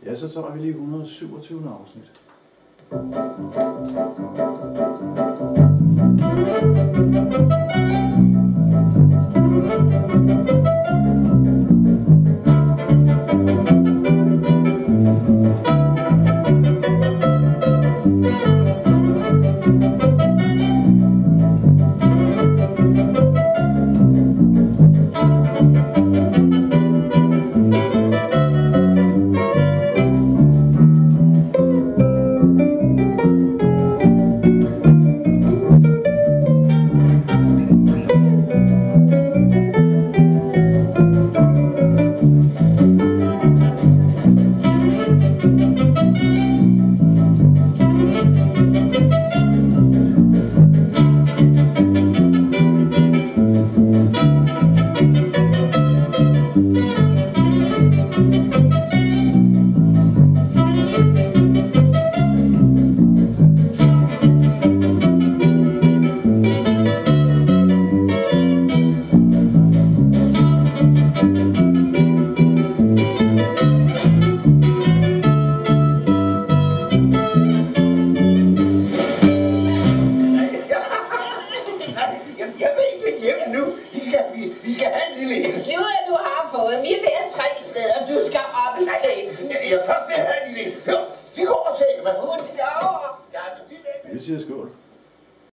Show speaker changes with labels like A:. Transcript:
A: Ja, så tager vi lige 127. afsnit.
B: Vi skal have en lille hest.
C: Sluder, du har fået. Vi er ved 3 steder. Du skal op og se.
B: Jeg først vil have en lille hest. Hør, de går og taler mig.
C: Hun sover.
A: Vi siger skål.